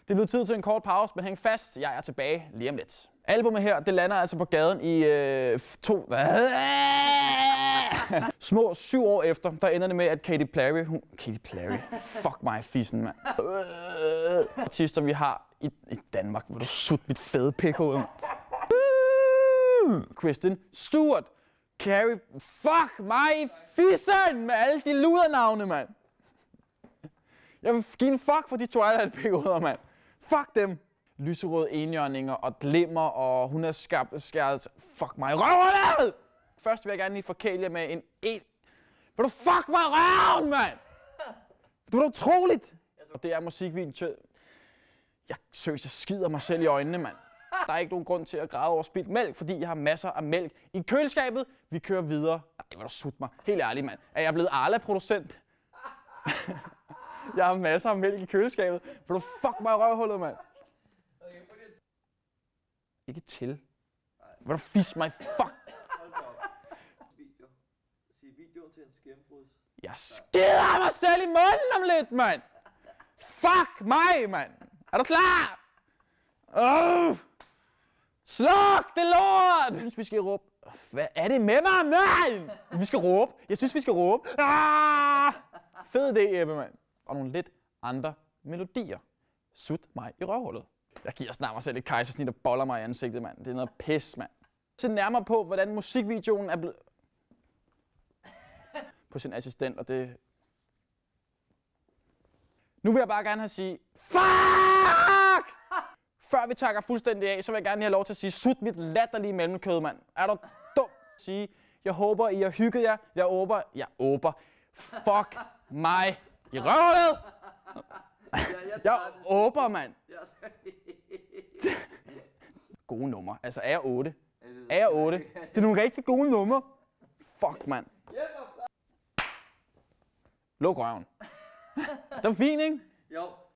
Det er blevet tid til en kort pause, men hæng fast, jeg er tilbage lige om lidt. Albumet her, det lander altså på gaden i små 7 år efter, der ender det med, at Katy Perry, fuck mig fissen, mand. Artister vi har i Danmark, hvor du sutte mit fede pikhoved, mand. Kristen Stewart, Carrie, fuck mig fissen med alle de ludernavne, mand. Jeg vil give en fuck for de Twilight-pikhoveder, mand. Fuck dem. Lyserøde enhjørninger og glimmer, og hun er skæret. Fuck mig røven! Først vil jeg gerne lige forkæle jer med en. Vil du fuck mig røven, mand? Det var utroligt. Og det er musikvideoen. Jeg skider mig selv i øjnene, mand. Der er ikke nogen grund til at græde over spildt mælk, fordi jeg har masser af mælk i køleskabet. Vi kører videre. Det var da sut mig. Helt ærligt, mand. Er jeg blevet Arla-producent? Jeg har masser af mælk i køleskabet. Vil du fuck mig røvhullet, mand? Ikke til. Vil du fisse mig? Fuck! Jeg skider mig selv i munden om lidt, mand! Fuck mig, mand! Er du klar? Sluk det lort! Jeg synes, vi skal råbe. Hvad er det med mig, mand? Vi skal råbe. Jeg synes, vi skal råbe. Fed idé, Ebbe, mand. Og nogle lidt andre melodier. Sut mig i røvhullet. Jeg giver snart mig selv et kejsersnit og boller mig i ansigtet, mand. Det er noget pis, mand. Se nærmere på, hvordan musikvideoen er blevet på sin assistent, og det. Nu vil jeg bare gerne have sige fuck! Før vi takker fuldstændig af, så vil jeg gerne have lov til at sige sut mit latterlige mellemkød, mand. Er du dum? Sige, jeg håber, I har hygget jer. Jeg håber. Fuck mig i røvhullet! Jeg håber, mand. Gode numre. Altså, er jeg 8? Er jeg 8? Det er nogle rigtig gode numre. Fuck, mand. Luk røven. Det var fint, ikke? Jo.